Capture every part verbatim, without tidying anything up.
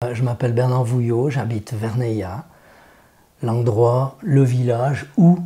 Je m'appelle Bernard Vouillot, j'habite Verneyat, l'endroit, le village où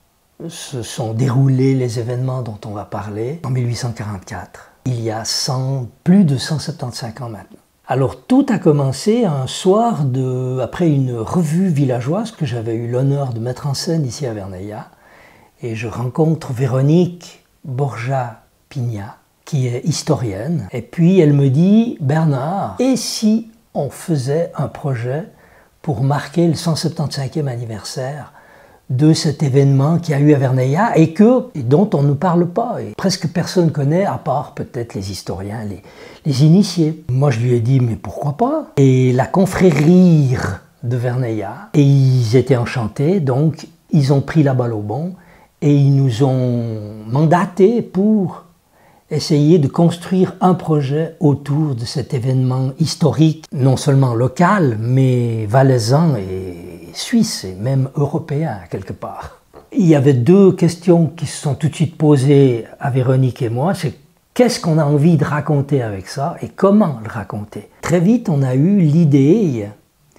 se sont déroulés les événements dont on va parler en mille huit cent quarante-quatre, il y a cent, plus de cent soixante-quinze ans maintenant. Alors tout a commencé un soir de, après une revue villageoise que j'avais eu l'honneur de mettre en scène ici à Verneyat, et je rencontre Véronique Borja-Pignat, qui est historienne, et puis elle me dit « Bernard, et si on faisait un projet pour marquer le cent soixante-quinzième anniversaire de cet événement qu'il y a eu à Verneyat et, que, et dont on ne parle pas, et presque personne ne connaît, à part peut-être les historiens, les, les initiés. » Moi je lui ai dit « mais pourquoi pas ?» Et la confrérie de Verneyat, et ils étaient enchantés, donc ils ont pris la balle au bond et ils nous ont mandatés pour essayer de construire un projet autour de cet événement historique, non seulement local, mais valaisan et suisse, et même européen quelque part. Il y avait deux questions qui se sont tout de suite posées à Véronique et moi, c'est qu'est-ce qu'on a envie de raconter avec ça et comment le raconter. Très vite, on a eu l'idée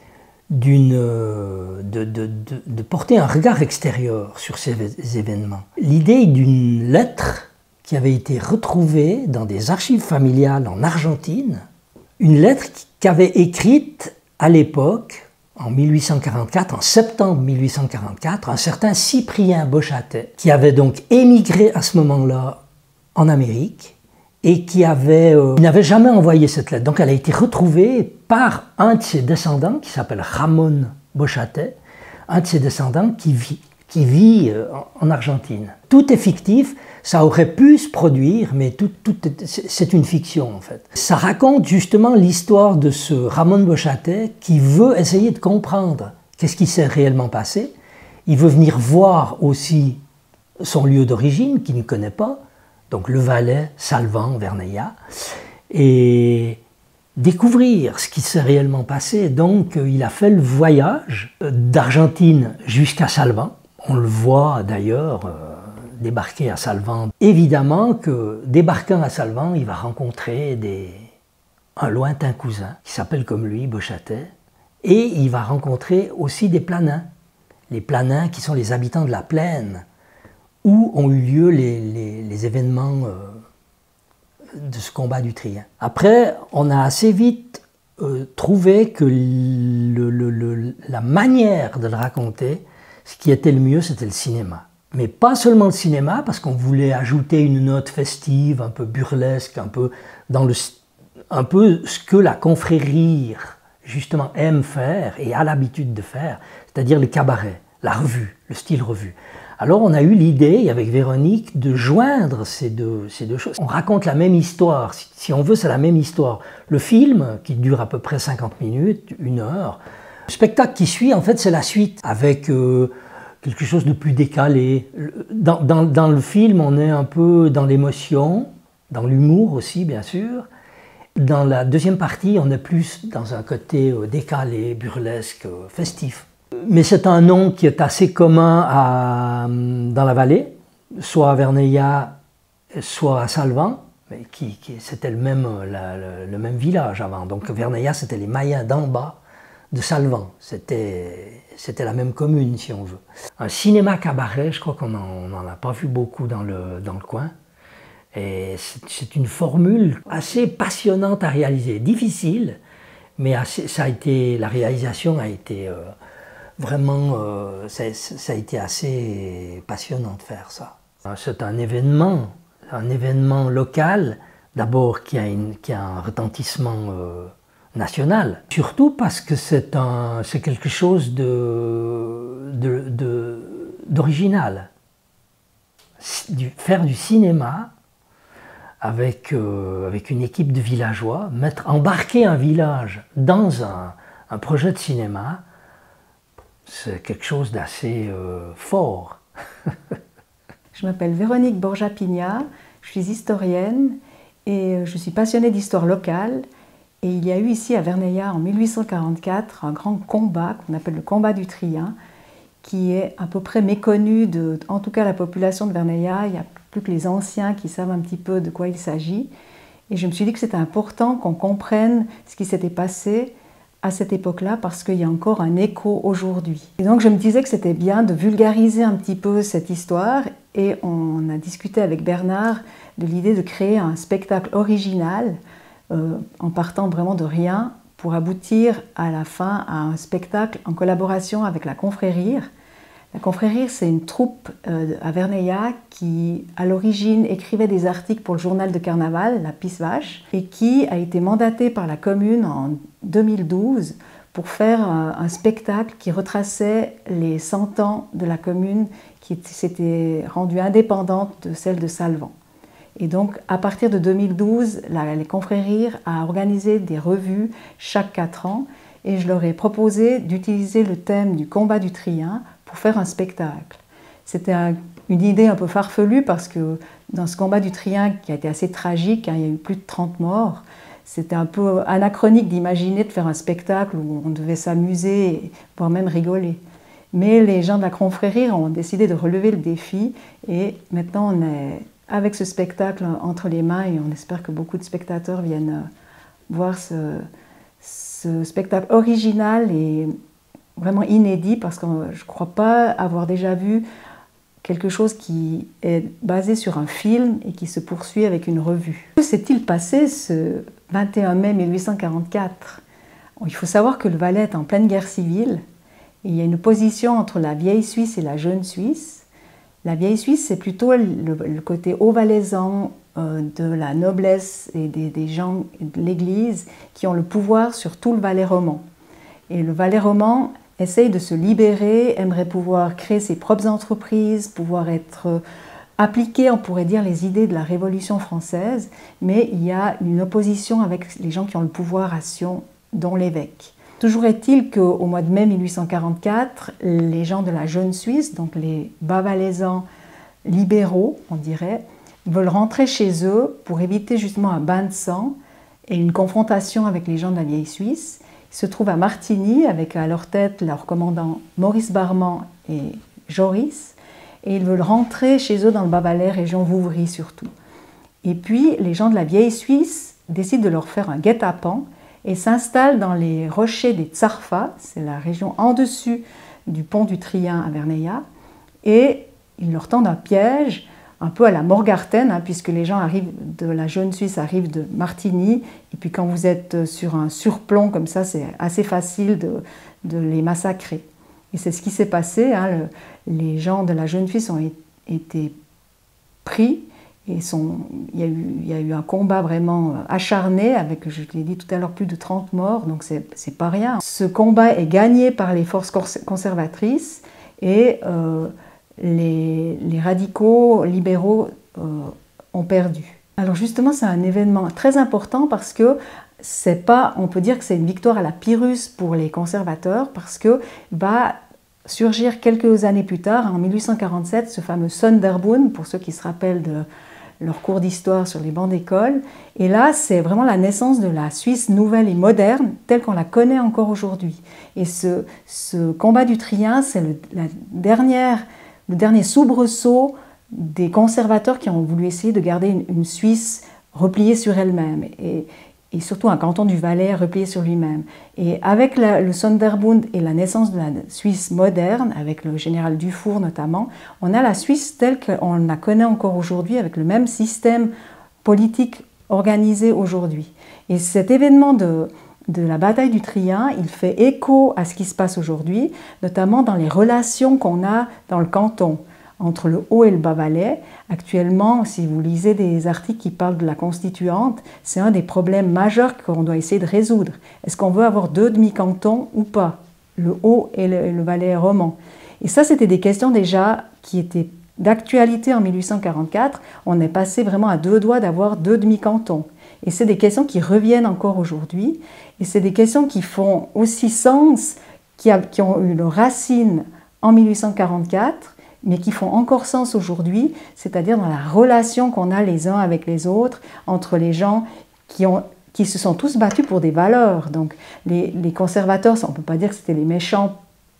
d'une, de, de, de, de porter un regard extérieur sur ces événements. L'idée d'une lettre qui avait été retrouvée dans des archives familiales en Argentine, une lettre qu'avait écrite à l'époque, en mille huit cent quarante-quatre, en septembre mille huit cent quarante-quatre, un certain Cyprien Bochatet, qui avait donc émigré à ce moment-là en Amérique et qui avait, euh, n'avait jamais envoyé cette lettre. Donc elle a été retrouvée par un de ses descendants, qui s'appelle Ramon Bochatet, un de ses descendants qui vit, qui vit euh, en Argentine. Tout est fictif. Ça aurait pu se produire, mais tout, tout c'est une fiction en fait. Ça raconte justement l'histoire de ce Ramon Bochatet qui veut essayer de comprendre qu'est-ce qui s'est réellement passé. Il veut venir voir aussi son lieu d'origine qu'il ne connaît pas, donc le Valais, Salvan, Verneyat, et découvrir ce qui s'est réellement passé. Donc il a fait le voyage d'Argentine jusqu'à Salvan. On le voit d'ailleurs débarquer à Salvan. Évidemment que débarquant à Salvan, il va rencontrer des, un lointain cousin qui s'appelle comme lui, Bochatet, et il va rencontrer aussi des planins. Les planins qui sont les habitants de la plaine où ont eu lieu les, les, les événements euh, de ce combat du Trien. Après, on a assez vite euh, trouvé que le, le, le, la manière de le raconter, ce qui était le mieux, c'était le cinéma. Mais pas seulement le cinéma, parce qu'on voulait ajouter une note festive, un peu burlesque, un peu, dans le, un peu ce que la confrérie justement aime faire et a l'habitude de faire, c'est-à-dire le cabaret, la revue, le style revue. Alors on a eu l'idée, avec Véronique, de joindre ces deux, ces deux choses. On raconte la même histoire, si, si on veut c'est la même histoire. Le film, qui dure à peu près cinquante minutes, une heure, le spectacle qui suit, en fait, c'est la suite, avec euh, quelque chose de plus décalé. Dans, dans, dans le film, on est un peu dans l'émotion, dans l'humour aussi, bien sûr. Dans la deuxième partie, on est plus dans un côté décalé, burlesque, festif. Mais c'est un nom qui est assez commun à, dans la vallée, soit à Verneyat, soit à Salvan, mais qui, qui, c'était le même, la, le, le même village avant. Donc Verneyat, c'était les Mayens d'en bas de Salvan. C'était c'était la même commune, si on veut. Un cinéma cabaret, je crois qu'on n'en a pas vu beaucoup dans le, dans le coin. Et c'est une formule assez passionnante à réaliser, difficile, mais assez, ça a été, la réalisation a été euh, vraiment, euh, ça, ça a été assez passionnant de faire ça. C'est un événement, un événement local, d'abord qui a, une, qui a un retentissement euh, national, surtout parce que c'est un, c'est quelque chose de, de, de, d'original. Du, faire du cinéma avec, euh, avec une équipe de villageois, mettre, embarquer un village dans un, un projet de cinéma, c'est quelque chose d'assez euh, fort. Je m'appelle Véronique Borja-Pignat, je suis historienne et je suis passionnée d'histoire locale. Et il y a eu ici à Verneyat en mille huit cent quarante-quatre un grand combat qu'on appelle le combat du Trien, qui est à peu près méconnu de, en tout cas, la population de Verneyat. Il n'y a plus que les anciens qui savent un petit peu de quoi il s'agit. Et je me suis dit que c'était important qu'on comprenne ce qui s'était passé à cette époque-là parce qu'il y a encore un écho aujourd'hui. Et donc je me disais que c'était bien de vulgariser un petit peu cette histoire et on a discuté avec Bernard de l'idée de créer un spectacle original euh, en partant vraiment de rien pour aboutir à la fin à un spectacle en collaboration avec la Confrérie. La Confrérie, c'est une troupe euh, à Verneillac qui, à l'origine, écrivait des articles pour le journal de carnaval, La Pisse Vache, et qui a été mandatée par la commune en deux mille douze pour faire un, un spectacle qui retraçait les cent ans de la commune qui s'était rendue indépendante de celle de Salvan. Et donc, à partir de deux mille douze, la, les Confréries a organisé des revues chaque quatre ans, et je leur ai proposé d'utiliser le thème du combat du Trien pour faire un spectacle. C'était un, une idée un peu farfelue parce que dans ce combat du Trien, qui a été assez tragique, hein, il y a eu plus de trente morts, c'était un peu anachronique d'imaginer de faire un spectacle où on devait s'amuser, voire même rigoler. Mais les gens de la Confrérie ont décidé de relever le défi et maintenant on est avec ce spectacle entre les mains et on espère que beaucoup de spectateurs viennent voir ce, ce spectacle original et vraiment inédit parce que je ne crois pas avoir déjà vu quelque chose qui est basé sur un film et qui se poursuit avec une revue. Que s'est-il passé ce vingt et un mai mille huit cent quarante-quatre? Il faut savoir que le Valais est en pleine guerre civile et il y a une opposition entre la vieille Suisse et la jeune Suisse. La vieille Suisse, c'est plutôt le, le côté haut-valaisan euh, de la noblesse et des, des gens de l'Église qui ont le pouvoir sur tout le Valais roman. Et le Valais roman essaye de se libérer, aimerait pouvoir créer ses propres entreprises, pouvoir être appliquer, on pourrait dire, les idées de la Révolution française, mais il y a une opposition avec les gens qui ont le pouvoir à Sion, dont l'évêque. Toujours est-il qu'au mois de mai mille huit cent quarante-quatre, les gens de la jeune Suisse, donc les bas-valaisans libéraux, on dirait, veulent rentrer chez eux pour éviter justement un bain de sang et une confrontation avec les gens de la vieille Suisse. Ils se trouvent à Martigny avec à leur tête leur commandant Maurice Barman et Joris, et ils veulent rentrer chez eux dans le Bas-Valais, région Vouvry surtout. Et puis les gens de la vieille Suisse décident de leur faire un guet-apens et s'installent dans les rochers des Tsarfas, c'est la région en dessus du pont du Trien à Verneillac, et ils leur tendent un piège, un peu à la Morgarten, hein, puisque les gens arrivent de la jeune Suisse arrivent de Martigny, et puis quand vous êtes sur un surplomb comme ça, c'est assez facile de, de les massacrer. Et c'est ce qui s'est passé, hein, le, les gens de la jeune Suisse ont été pris, et sont, il, y a eu, il y a eu un combat vraiment acharné, avec, je l'ai dit tout à l'heure, plus de trente morts, donc c'est pas rien. Ce combat est gagné par les forces conservatrices, et euh, Les, les radicaux libéraux euh, ont perdu. Alors justement, c'est un événement très important parce que c'est pas, on peut dire que c'est une victoire à la Pyrrhus pour les conservateurs parce que va surgir quelques années plus tard, en mille huit cent quarante-sept, ce fameux Sonderbund, pour ceux qui se rappellent de leur cours d'histoire sur les bancs d'école. Et là, c'est vraiment la naissance de la Suisse nouvelle et moderne, telle qu'on la connaît encore aujourd'hui. Et ce, ce combat du Trien, c'est le, la dernière... le dernier soubresaut des conservateurs qui ont voulu essayer de garder une, une Suisse repliée sur elle-même et, et surtout un canton du Valais replié sur lui-même. Et avec la, le Sonderbund et la naissance de la Suisse moderne, avec le général Dufour notamment, on a la Suisse telle qu'on la connaît encore aujourd'hui avec le même système politique organisé aujourd'hui. Et cet événement de... de la bataille du Trien, il fait écho à ce qui se passe aujourd'hui, notamment dans les relations qu'on a dans le canton, entre le Haut et le Bas-Valais. Actuellement, si vous lisez des articles qui parlent de la constituante, c'est un des problèmes majeurs qu'on doit essayer de résoudre. Est-ce qu'on veut avoir deux demi-cantons ou pas, le Haut et le, et le Valais roman? Et ça, c'était des questions déjà qui étaient d'actualité en mille huit cent quarante-quatre. On est passé vraiment à deux doigts d'avoir deux demi-cantons. Et c'est des questions qui reviennent encore aujourd'hui. Et c'est des questions qui font aussi sens, qui, a, qui ont eu leur racine en mille huit cent quarante-quatre, mais qui font encore sens aujourd'hui, c'est-à-dire dans la relation qu'on a les uns avec les autres, entre les gens qui, ont, qui se sont tous battus pour des valeurs. Donc les, les conservateurs, on ne peut pas dire que c'était les méchants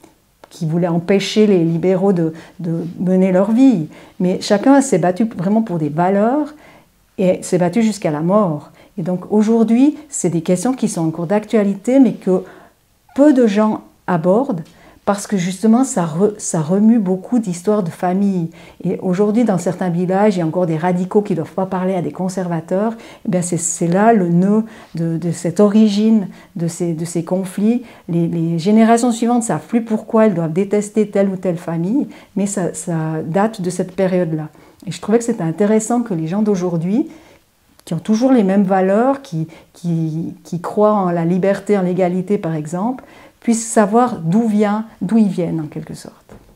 qui voulaient empêcher les libéraux de, de mener leur vie, mais chacun s'est battu vraiment pour des valeurs et s'est battu jusqu'à la mort. Et donc aujourd'hui, c'est des questions qui sont encore d'actualité, mais que peu de gens abordent, parce que justement, ça, re, ça remue beaucoup d'histoires de famille. Et aujourd'hui, dans certains villages, il y a encore des radicaux qui ne doivent pas parler à des conservateurs. Eh c'est là le nœud de, de cette origine de ces, de ces conflits. Les, les générations suivantes ne savent plus pourquoi elles doivent détester telle ou telle famille, mais ça, ça date de cette période-là. Et je trouvais que c'était intéressant que les gens d'aujourd'hui, qui ont toujours les mêmes valeurs, qui, qui, qui croient en la liberté, en l'égalité par exemple, puissent savoir d'où vient, d'où ils viennent en quelque sorte.